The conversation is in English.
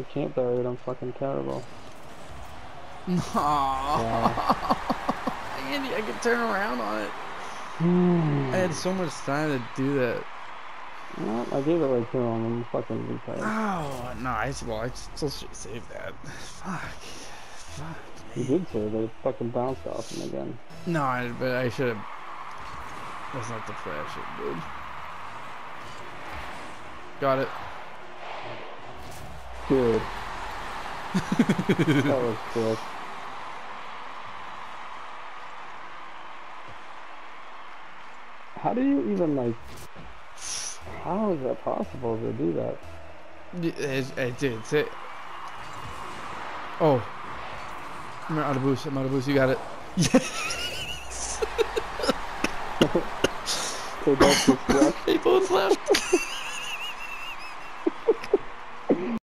I can't bury it, I'm fucking terrible. No. Yeah. Andy, I could turn around on it. I had so much time to do that. Well, I gave it right to him. I'm fucking retarded. Oh, no, I still should save that. Fuck You me. did too, but it fucking bounced off him again. No, but I should have. That's not the play I should have did. Got it. Dude. That was sick. How do you even, like... How is that possible to do that? I did. Say. Oh. I'm out of boost. You got it. Yes! They both just left. They both left.